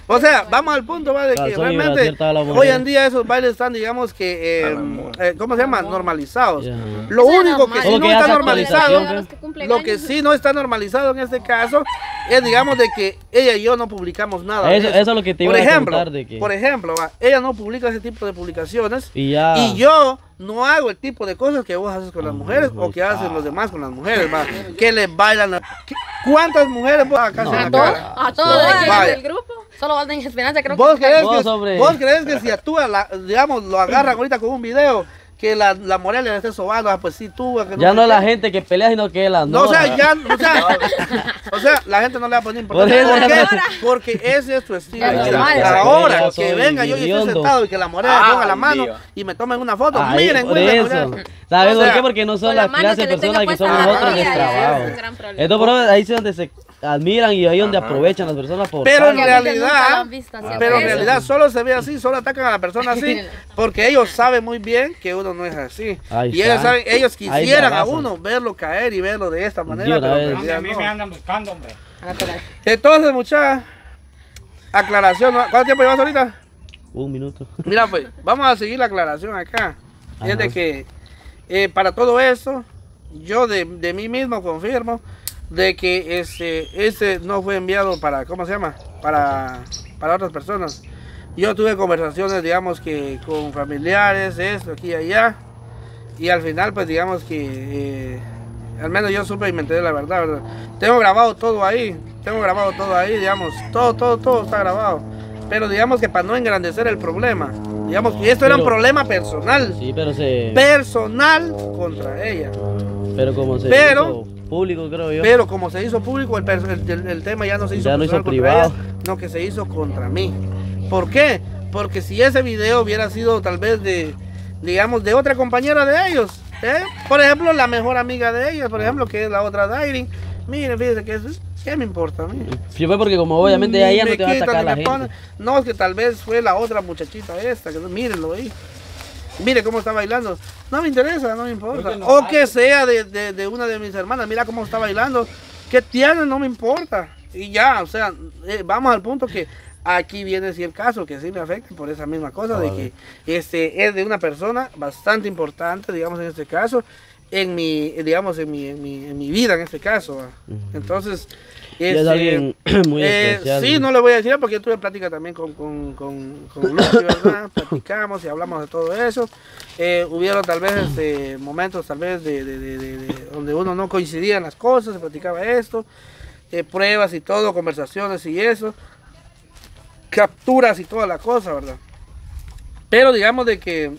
O sea, vamos al punto, ¿va? De que realmente hoy en día esos bailes están, digamos que, ¿cómo se llama? Normalizados. Lo único que sí no está normalizado, lo que sí no está normalizado en este caso, es, digamos, de que ella y yo no publicamos nada. Eso es lo que te iba a contar de que... Por ejemplo, ¿va? Ella no publica ese tipo de publicaciones y yo no hago el tipo de cosas que vos haces con las mujeres o que hacen los demás con las mujeres, ¿va? Que les bailan. ¿Cuántas mujeres vos acá a todos del grupo? Solo Valden y Esperanza, creo que... ¿Vos crees que si actúa, digamos, lo agarran ahorita con un video, que la Morelia le esté sobando? Pues sí, tú... Que ya no es la gente que pelea, sino que las no, o sea, la gente no le va a poner importancia. Porque ese es su estilo. Ahora, que venga yo y esté sentado y que la Morelia me ponga la mano y me tomen una foto, miren, ¿sabes por qué? Porque no son las clases de personas que somos nosotros en el trabajo. Entonces, ahí es donde se admiran y ahí donde aprovechan las personas por... Pero en realidad solo se ve así, solo atacan a la persona así, porque ellos saben muy bien que uno no es así. Y ellos saben, ellos quisieran a uno verlo caer y verlo de esta manera, pero en realidad a mí me andan buscando, hombre. Entonces, mucha aclaración, ¿cuánto tiempo llevas ahorita? 1 minuto. Mira, pues, vamos a seguir la aclaración acá. Es de que para todo eso, yo de mí mismo confirmo de que ese no fue enviado para, ¿cómo se llama? Para otras personas. Yo tuve conversaciones, digamos, que con familiares, esto, aquí y allá, y al final, pues, digamos que, al menos yo supe y me enteré la verdad, ¿verdad? Tengo grabado todo ahí, digamos, todo está grabado. Pero digamos que para no engrandecer el problema, digamos que esto era un problema personal. Sí, pero personal contra ella. Pero como se hizo público, creo yo. Pero como se hizo público, el tema ya no se hizo privado. Ella, no, que se hizo contra mí. ¿Por qué? Porque si ese video hubiera sido tal vez de, digamos, de otra compañera de ellos, por ejemplo, la mejor amiga de ellos, por ejemplo, que es la otra Dairin, miren, fíjense que eso es... ¿Qué me importa a mí? Yo fue porque como obviamente ella no te va a atacar la gente. No, es que tal vez fue la otra muchachita esta, que mírenlo ahí. Mire cómo está bailando. No me interesa, no me importa. O que sea de una de mis hermanas, mira cómo está bailando. ¿Qué tiene? No me importa. Y ya, o sea, vamos al punto que aquí viene sí el caso, que sí me afecta por esa misma cosa, de que es de una persona bastante importante, digamos en este caso, en mi, digamos, en mi vida en este caso. Entonces, es alguien muy especial. Sí, no le voy a decir porque yo tuve plática también con Lucy, ¿verdad? Platicamos y hablamos de todo eso. Hubieron tal vez momentos tal vez de donde uno no coincidía en las cosas, se platicaba esto, pruebas y todo, conversaciones y eso, capturas y toda la cosa, ¿verdad? Pero digamos de que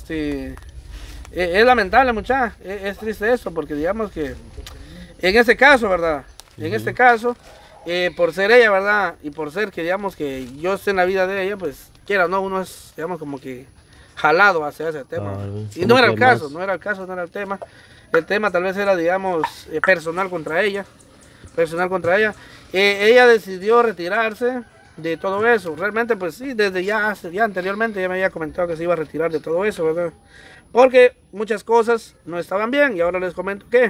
es lamentable, muchacha, es triste eso, porque digamos que en este caso, ¿verdad? En este caso, por ser ella, ¿verdad? Y por ser que, digamos, que yo esté en la vida de ella, pues, quiera o no, uno es, digamos, como que jalado hacia ese tema. Y no era el caso, no era el tema. El tema tal vez era, digamos, personal contra ella. Ella decidió retirarse de todo eso. Realmente, pues sí, desde ya anteriormente ya me había comentado que se iba a retirar de todo eso, ¿verdad? Porque muchas cosas no estaban bien y ahora les comento que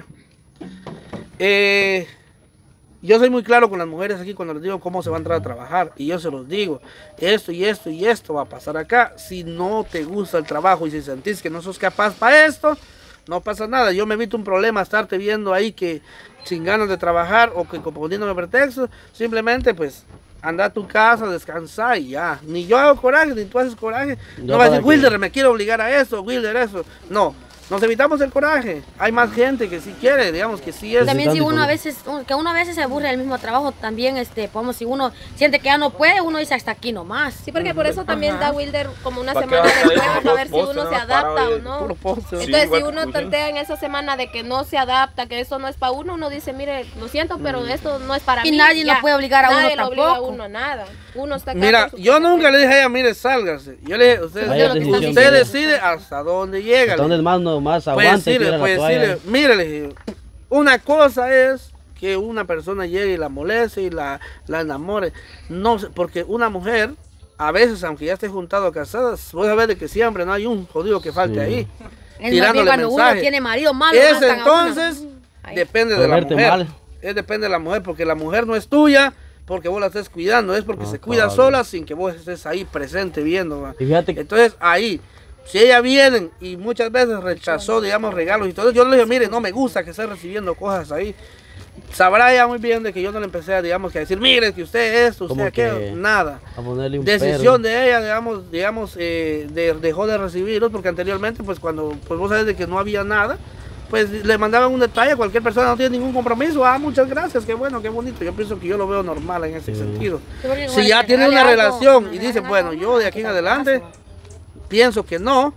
yo soy muy claro con las mujeres aquí cuando les digo cómo se va a entrar a trabajar y yo se los digo, esto y esto y esto va a pasar acá. Si no te gusta el trabajo y si sentís que no sos capaz para esto, no pasa nada. Yo me evito un problema estarte viendo ahí que sin ganas de trabajar o que poniéndome pretextos, simplemente pues anda a tu casa, descansa y ya. Ni yo hago coraje, ni tú haces coraje. No vas a decir, Wilder, me quiero obligar a eso, Wilder, eso. No, nos evitamos el coraje. Hay más gente que sí quiere, digamos que sí es. También si uno a veces se aburre del mismo trabajo, también podemos, si uno siente que ya no puede, uno dice hasta aquí nomás. Sí, porque por eso también da Wilder como una semana de prueba para ver si uno se adapta o no. Entonces si uno tantea en esa semana de que no se adapta, que eso no es para uno, uno dice, mire, lo siento, pero esto no es para mí. Y nadie lo puede obligar a uno tampoco. Nadie lo obliga a uno a nada. Uno está acá. Mira, yo nunca le dije a ella, mire, sálgase. Yo le dije, usted decide hasta dónde llega. Hasta dónde más aguante. Mire, le dije, una cosa es que una persona llegue y la moleste y la enamore. No, porque una mujer, a veces, aunque ya esté juntado o casada, voy a ver de que siempre no hay un jodido que falte ahí. Tirándole cuando uno tiene marido malo. Entonces, depende de la mujer. Depende de la mujer, porque la mujer no es tuya, porque vos la estés cuidando, es porque se cuida sola sin que vos estés ahí presente viendo, ¿va? Y fíjate que... Entonces ahí, si ella viene y muchas veces rechazó, digamos, regalos y todo, yo le dije, mire, no me gusta que esté recibiendo cosas ahí. Sabrá ya muy bien de que yo no le empecé a, digamos, que a decir, mire, que usted esto, usted aquello, nada. A ponerle un decisión de ella, digamos, dejó de recibirlos, porque anteriormente, pues cuando, pues vos sabes de que no había nada, pues le mandaban un detalle a cualquier persona, no tiene ningún compromiso, muchas gracias, qué bueno, qué bonito. Yo pienso que yo lo veo normal en ese sentido. Si ya tiene una relación y dice, bueno, yo de aquí en adelante pienso que no,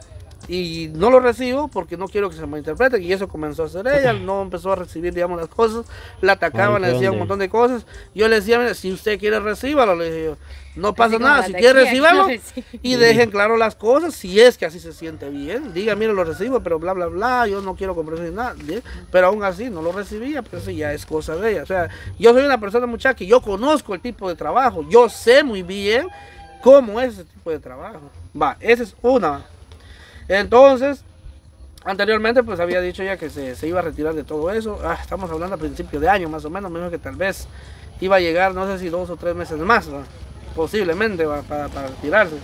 y no lo recibo porque no quiero que se malinterprete, y eso comenzó a hacer ella, no empezó a recibir, digamos, las cosas, la atacaban, le decían un montón de cosas. Yo le decía, mira, si usted quiere recíbalo, le dije yo, no pasa nada, si quiere recíbalo y dejen claro las cosas, si es que así se siente bien, diga, mira, lo recibo, pero bla, bla, bla, yo no quiero comprar nada, ¿bien? Pero aún así no lo recibía, pero eso ya es cosa de ella. O sea, yo soy una persona, muchacha, que yo conozco el tipo de trabajo, yo sé muy bien cómo es ese tipo de trabajo. Va, esa es una. Entonces, anteriormente pues había dicho ya que se iba a retirar de todo eso. Estamos hablando a principio de año más o menos, menos que tal vez iba a llegar, no sé si 2 o 3 meses más, ¿no? Posiblemente para retirarse.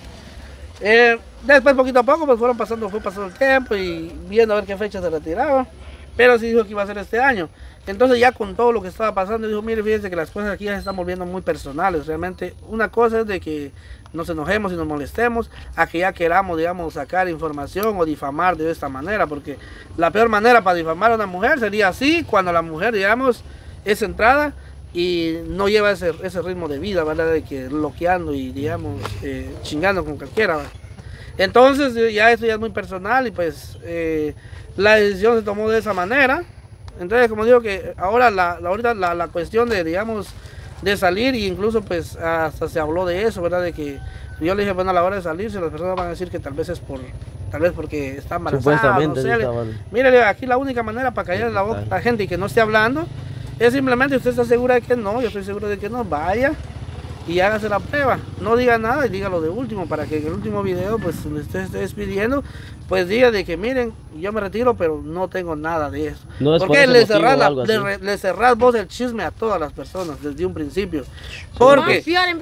Después poquito a poco pues fue pasando el tiempo y viendo a ver qué fecha se retiraba, pero sí dijo que iba a ser este año. Entonces ya con todo lo que estaba pasando dijo, mire, fíjense que las cosas aquí ya se están volviendo muy personales. Realmente una cosa es de que nos enojemos y nos molestemos a que ya queramos, digamos, sacar información o difamar de esta manera, porque la peor manera para difamar a una mujer sería así, cuando la mujer, digamos, es centrada y no lleva ese ritmo de vida, ¿verdad? De que bloqueando y, digamos, chingando con cualquiera, ¿verdad? Entonces ya esto ya es muy personal y pues la decisión se tomó de esa manera. Entonces, como digo que ahora ahorita la cuestión de, digamos, de salir, e incluso pues hasta se habló de eso, ¿verdad? De que yo le dije, bueno, a la hora de salirse las personas van a decir que tal vez es porque está embarazada, no sé. Mire, aquí la única manera para callar la boca a la gente y que no esté hablando es simplemente, usted está segura de que no, yo estoy seguro de que no, vaya y hágase la prueba, no diga nada y dígalo de último, para que en el último video, pues donde usted esté despidiendo, pues diga de que miren, yo me retiro, pero no tengo nada de eso. No es porque le cerrás vos el chisme a todas las personas desde un principio. Porque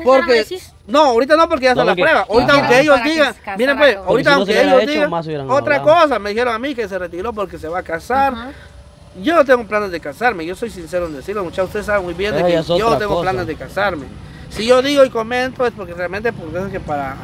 no, ahorita no, porque ya está la prueba. Ahorita aunque ellos digan, miren pues, ahorita aunque ellos digan otra cosa, me dijeron a mí que se retiró porque se va a casar. Yo no tengo planes de casarme, yo soy sincero en decirlo, muchachos, ustedes saben muy bien de que yo no tengo planes de casarme. Si yo digo y comento es porque realmente es que para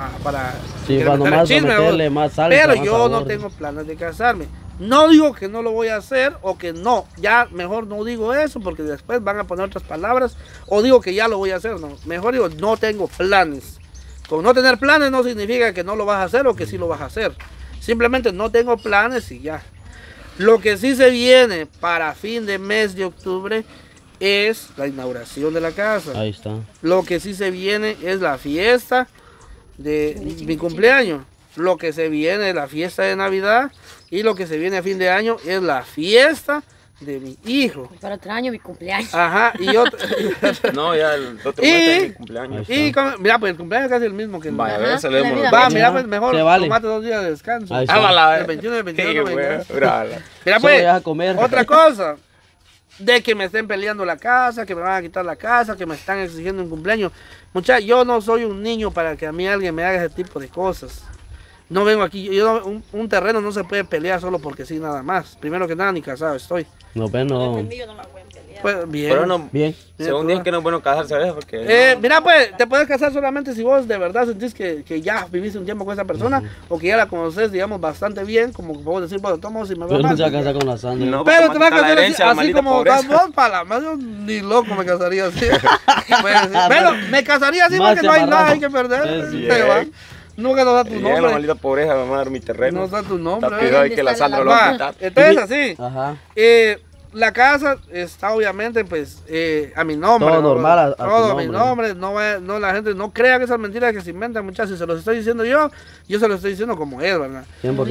el chisme, pero yo no tengo planes de casarme. No digo que no lo voy a hacer o que no, ya mejor no digo eso porque después van a poner otras palabras, o digo que ya lo voy a hacer, no, mejor digo no tengo planes. Con no tener planes no significa que no lo vas a hacer o que sí lo vas a hacer, simplemente no tengo planes y ya. Lo que sí se viene para fin de mes de octubre es la inauguración de la casa. Ahí está. Lo que sí se viene es la fiesta de mi cumpleaños. Lo que se viene es la fiesta de Navidad. Y lo que se viene a fin de año es la fiesta de mi hijo. Para otro año mi cumpleaños. Ajá, y otro. No, ya el otro mes es mi cumpleaños. Mira, pues el cumpleaños es casi el mismo que el mío. Vaya, a ver, celebremos. Va, mira, pues mejor tomate 2 días de descanso. El 21 y el 22. Mira, pues, otra cosa. De que me estén peleando la casa, que me van a quitar la casa, que me están exigiendo un cumpleaños. Muchachos, yo no soy un niño para que a mí alguien me haga ese tipo de cosas. No vengo aquí, un terreno no se puede pelear solo porque sí, nada más. Primero que nada, ni casado estoy. No, pero no. Pues bien. Pero no, bien. Según dicen que no es bueno casarse, ¿sabes? Porque mira, pues, te puedes casar solamente si vos de verdad sentís que ya viviste un tiempo con esa persona o que ya la conoces, digamos, bastante bien, como puedo decir, bueno, tomo si me va mal. Pero no se va a casar con la Sandra. No, pero te vas a casar así como vos, para la más, yo ni loco me casaría así. Pero me casaría así porque no hay nada hay que perder. Nunca nos da tu nombre. La maldita pobreza, vamos a dar mi terreno. No da tu nombre. Que la Sandra lo va a quitar. Entonces así. Ajá. La casa está obviamente pues a mi nombre. Todo normal. Todo a mi nombre. No, la gente no crea que esas mentiras que se inventan, muchachos. Si se los estoy diciendo yo se los estoy diciendo como es, ¿verdad?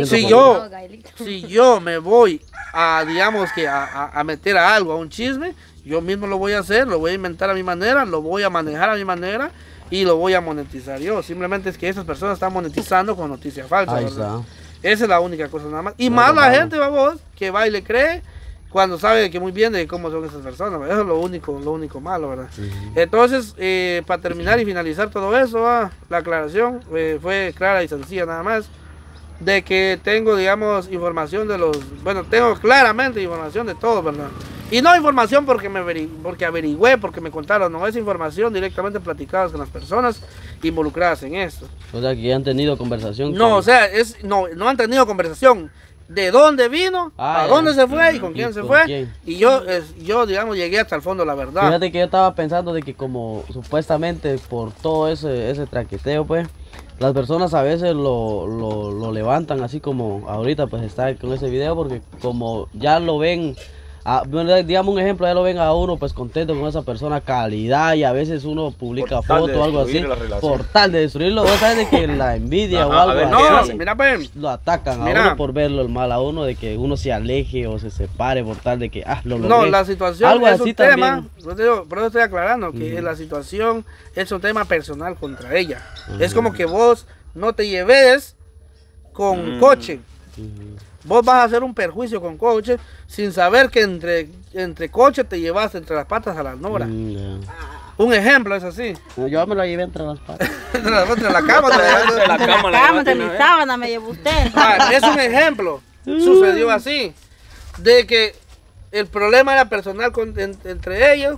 Si yo me voy a, digamos que a meter a algo, a un chisme, yo mismo lo voy a hacer, lo voy a inventar a mi manera, lo voy a manejar a mi manera y lo voy a monetizar yo. Simplemente es que esas personas están monetizando con noticias falsas, ¿verdad? Esa es la única cosa nada más. Y más la gente, vamos, que va y le cree cuando sabe que muy bien de cómo son esas personas, ¿verdad? Eso es lo único malo, ¿verdad? Entonces, para terminar y finalizar todo eso, la aclaración fue clara y sencilla nada más, de que tengo, digamos, información de bueno, tengo claramente información de todo, ¿verdad? Y no información porque averigüé, porque me contaron, no, es información directamente platicada con las personas involucradas en esto. O sea, que ya han tenido conversación. No, o sea, no han tenido conversación. ¿De dónde vino? ¿A dónde se fue? ¿Y con quién se fue? Y yo, digamos, llegué hasta el fondo, la verdad. Fíjate que yo estaba pensando de que como supuestamente por todo ese traqueteo, pues, las personas a veces lo levantan así como ahorita pues está con ese video, porque como ya lo ven, digamos un ejemplo, ya lo ven a uno pues contento con esa persona, calidad, y a veces uno publica fotos o algo así por tal de destruirlo. Vos sabes de que la envidia o algo así, mira, pues, lo atacan a uno por verlo el mal a uno, de que uno se aleje o se separe por tal de que lo logré. No, la situación algo es así un tema, también. por eso estoy aclarando que la situación es un tema personal contra ella. Es como que vos no te lleves con coche. Vos vas a hacer un perjuicio con coche sin saber que entre coche te llevaste entre las patas a la nora. Un ejemplo es así. Yo me lo llevé entre las patas. entre la cama. Entre mi sábana me llevó usted. Es un ejemplo. Sucedió así. De que el problema era personal entre ellos.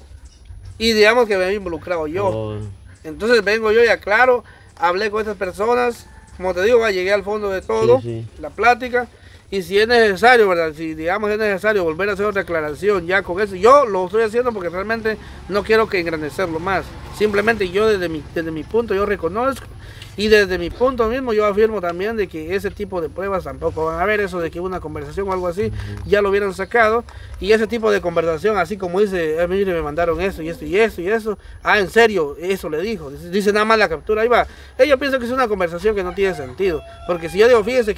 Y digamos que me había involucrado yo. Entonces vengo yo y aclaro. Hablé con estas personas. Como te digo, llegué al fondo de todo, la plática, y si es necesario, ¿verdad? Si digamos es necesario volver a hacer otra aclaración ya con eso, yo lo estoy haciendo porque realmente no quiero que engrandecerlo más. Simplemente yo desde mi punto yo reconozco, y desde mi punto mismo yo afirmo también de que ese tipo de pruebas tampoco van a haber, eso de que una conversación o algo así ya lo hubieran sacado, y ese tipo de conversación así como dice, mire, me mandaron eso y esto y eso y eso, en serio, eso le dijo, dice nada más la captura, ahí va. Yo pienso que es una conversación que no tiene sentido, porque si yo digo, fíjese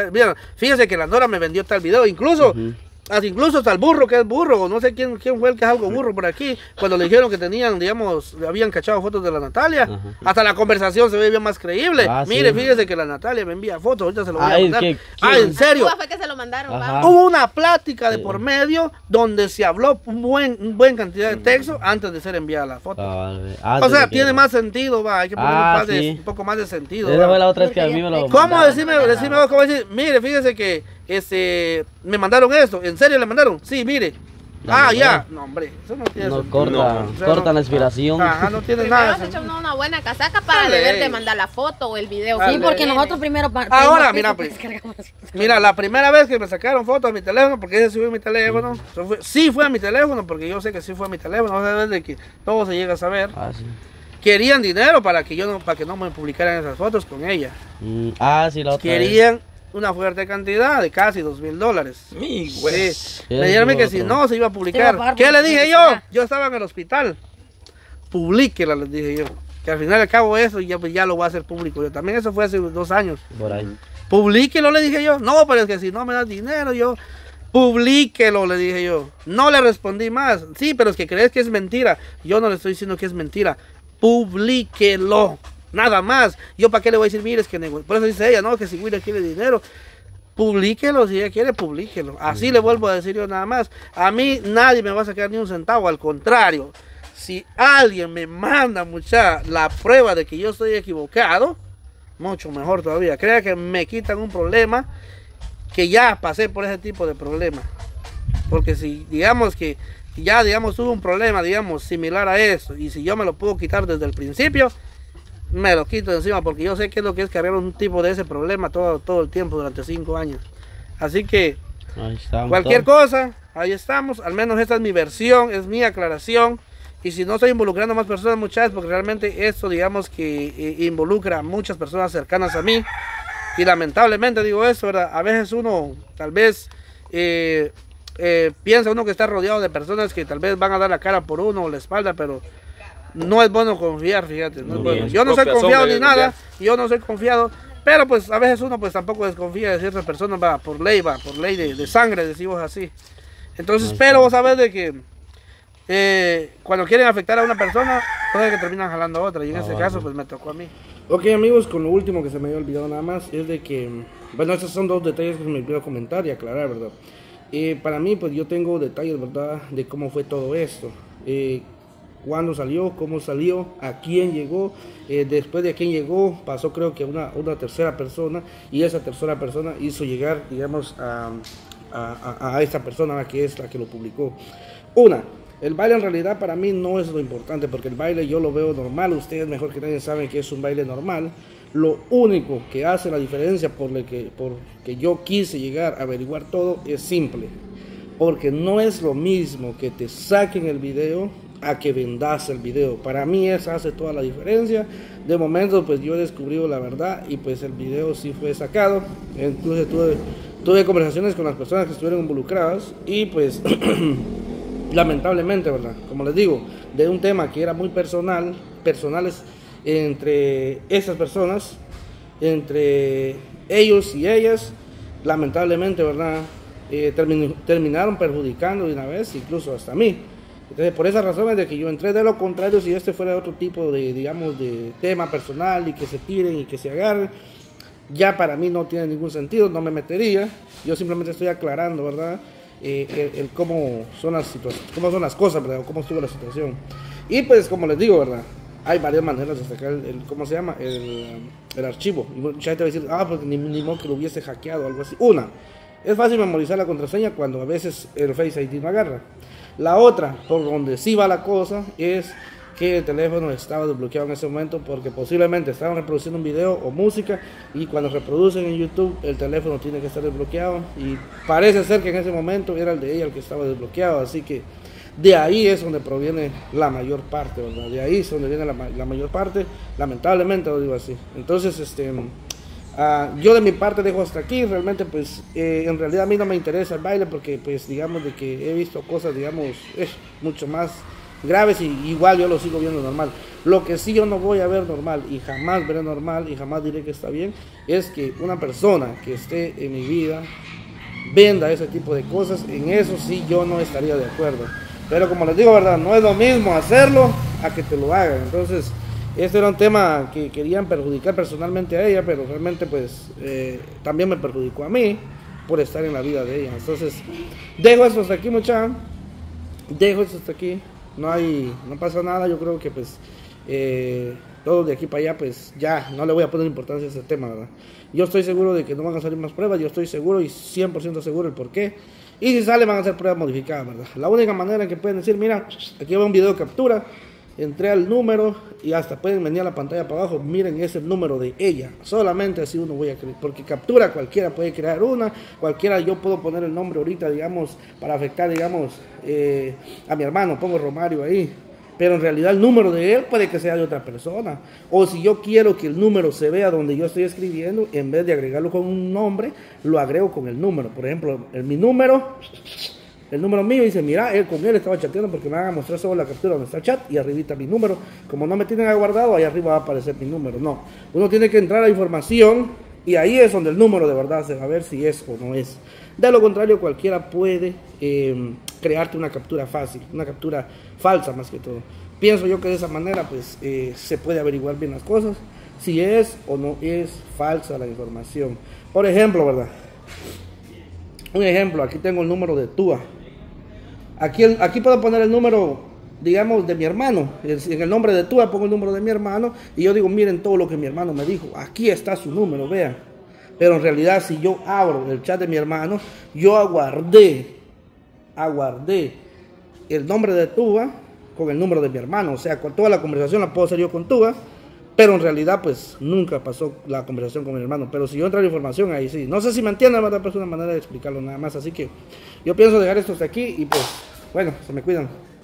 que la Nora me vendió tal video, incluso hasta el burro, que es burro, o no sé quién fue el que es algo burro por aquí, cuando le dijeron que tenían, digamos, habían cachado fotos de la Natalia, hasta la conversación se ve bien más creíble. Mire, fíjese que la Natalia me envía fotos, ahorita se lo voy a mandar. En serio. Fue que se lo mandaron, hubo una plática de por medio donde se habló un buen cantidad de texto antes de ser enviada la foto. O sea, tiene más sentido, hay que ponerle un poco más de sentido. Esa fue la otra vez que a mí me lo ¿Cómo decirme cómo decir? Mire, fíjese que me mandaron esto. ¿En serio le mandaron? Sí, mire. Ya. No, hombre, eso no tiene sentido. Corta la inspiración. No tiene nada. Primero se echó una buena casaca para deber de mandar la foto o el video. Sí, porque nosotros primero... Ahora, mira, pues. Mira, la primera vez que me sacaron fotos a mi teléfono, porque ese subió mi teléfono, sí fue a mi teléfono, porque yo sé que sí fue a mi teléfono, o sea, desde que todo se llega a saber. Querían dinero para que no me publicaran esas fotos con ella. La otra Querían una fuerte cantidad de casi $2,000. Me dijeron que si no se iba a publicar. ¿Qué le dije yo? Yo estaba en el hospital. Publíquela, les dije yo. Que al final al cabo eso ya lo voy a hacer público. Yo también, eso fue hace 2 años. Por ahí. Publíquelo, le dije yo. No, pero es que si no me das dinero, publíquelo, le dije yo. No le respondí más. Sí, pero es que crees que es mentira. Yo no le estoy diciendo que es mentira. Publíquelo. Nada más. Yo para qué le voy a decir, mire, es que por eso dice ella, no, que si William quiere dinero, publíquelo, si ella quiere, publíquelo. Así le vuelvo a decir yo nada más. A mí nadie me va a sacar ni un centavo, al contrario. Si alguien me manda la prueba de que yo estoy equivocado, mucho mejor todavía. Crea que me quitan un problema, que ya pasé por ese tipo de problema. Porque si digamos que ya tuve un problema, similar a eso, y si yo me lo puedo quitar desde el principio, me lo quito de encima, porque yo sé qué es lo que es cargar un tipo de ese problema todo el tiempo durante 5 años. Así que cualquier cosa, ahí estamos. Al menos esta es mi versión, es mi aclaración. Y si no estoy involucrando a más personas, muchachos, porque realmente esto digamos que involucra a muchas personas cercanas a mí. Y lamentablemente digo eso, ¿verdad? A veces uno tal vez piensa uno que está rodeado de personas que tal vez van a dar la cara por uno o la espalda, pero no es bueno confiar, fíjate, no es bueno. Yo no soy confiado ni nada, yo no soy confiado, pero pues a veces uno pues tampoco desconfía de ciertas personas, por ley de sangre, decimos así. Entonces, pero vos sabés de que cuando quieren afectar a una persona, puede que terminan jalando a otra, y en ese caso pues me tocó a mí. Ok, amigos, con lo último que se me había olvidado nada más, es de que, bueno, estos son 2 detalles que me olvidó comentar y aclarar, ¿verdad? Para mí, pues yo tengo detalles, ¿verdad?, de cómo fue todo esto. Cuándo salió, cómo salió, a quién llegó, después de a quién llegó, pasó creo que una tercera persona, y esa tercera persona hizo llegar, digamos, a esta persona que es la que lo publicó. El baile en realidad para mí no es lo importante, porque el baile yo lo veo normal, ustedes mejor que nadie saben que es un baile normal. Lo único que hace la diferencia porque yo quise llegar a averiguar todo es simple, porque no es lo mismo que te saquen el video a que vendas el video. Para mí eso hace toda la diferencia. De momento pues yo he descubrido la verdad y pues el video sí fue sacado. Entonces tuve conversaciones con las personas que estuvieron involucradas y pues lamentablemente, ¿verdad?, como les digo, de un tema que era muy personales entre esas personas, entre ellos y ellas, lamentablemente, ¿verdad?, terminaron perjudicando de una vez, incluso hasta a mí. Entonces, por esas razones de que yo entré. De lo contrario, si este fuera otro tipo de, digamos, de tema personal y que se tiren y que se agarren, ya para mí no tiene ningún sentido, no me metería. Yo simplemente estoy aclarando, ¿verdad?, cómo son las cosas, ¿verdad?, o cómo estuvo la situación. Y pues, como les digo, ¿verdad?, hay varias maneras de sacar ¿cómo se llama?, el archivo. Y mucha gente va a decir, pues ni modo que lo hubiese hackeado o algo así. Es fácil memorizar la contraseña cuando a veces el Face ID no agarra. La otra, por donde sí va la cosa, es que el teléfono estaba desbloqueado en ese momento porque posiblemente estaban reproduciendo un video o música y cuando reproducen en YouTube el teléfono tiene que estar desbloqueado y parece ser que en ese momento era el de ella el que estaba desbloqueado, así que de ahí es donde proviene la mayor parte, ¿verdad? De ahí es donde viene la mayor parte, lamentablemente lo digo así. Entonces, yo de mi parte dejo hasta aquí. Realmente pues en realidad a mí no me interesa el baile porque pues digamos de que he visto cosas, digamos, mucho más graves y igual yo lo sigo viendo normal. Lo que sí yo no voy a ver normal y jamás veré normal y jamás diré que está bien es que una persona que esté en mi vida venda ese tipo de cosas. En eso sí yo no estaría de acuerdo, pero como les digo, verdad, no es lo mismo hacerlo a que te lo hagan. Entonces este era un tema que querían perjudicar personalmente a ella, pero realmente pues también me perjudicó a mí por estar en la vida de ella. Entonces dejo esto hasta aquí, muchachos. Dejo esto hasta aquí. No pasa nada. Yo creo que pues todo de aquí para allá pues ya no le voy a poner importancia a ese tema, ¿verdad? Yo estoy seguro de que no van a salir más pruebas. Yo estoy seguro y 100% seguro el por qué. Y si sale van a ser pruebas modificadas, ¿verdad? La única manera en que pueden decir, mira, aquí va un video de captura, entré al número y hasta pueden venir a la pantalla para abajo, miren, es el número de ella. Solamente así uno voy a creer, porque captura cualquiera puede crear cualquiera. Yo puedo poner el nombre ahorita, digamos, para afectar, digamos, a mi hermano, pongo Romario ahí, pero en realidad el número de él puede que sea de otra persona. O si yo quiero que el número se vea donde yo estoy escribiendo, en vez de agregarlo con un nombre, lo agrego con el número. Por ejemplo, mi número, el número mío, dice, mira, con él estaba chateando porque me van a mostrar solo la captura donde está el chat y arribita mi número. Como no me tienen aguardado, ahí arriba va a aparecer mi número. No, uno tiene que entrar a la información y ahí es donde el número de verdad se va a ver si es o no es. De lo contrario, cualquiera puede crearte una captura fácil, una captura falsa más que todo. Pienso yo que de esa manera pues se puede averiguar bien las cosas, si es o no es falsa la información. Por ejemplo, ¿verdad? Un ejemplo, aquí tengo el número de Tua. Aquí puedo poner el número, digamos, de mi hermano. En el nombre de Tua pongo el número de mi hermano y yo digo, miren todo lo que mi hermano me dijo. Aquí está su número, vean. Pero en realidad si yo abro el chat de mi hermano, yo aguardé el nombre de Tua con el número de mi hermano. O sea, con toda la conversación la puedo hacer yo con Tua, pero en realidad pues nunca pasó la conversación con mi hermano. Pero si yo entro a la información, ahí sí. No sé si me entienden, ¿verdad? Pero es una manera de explicarlo nada más. Así que yo pienso dejar esto hasta aquí y pues, bueno, se me cuidan.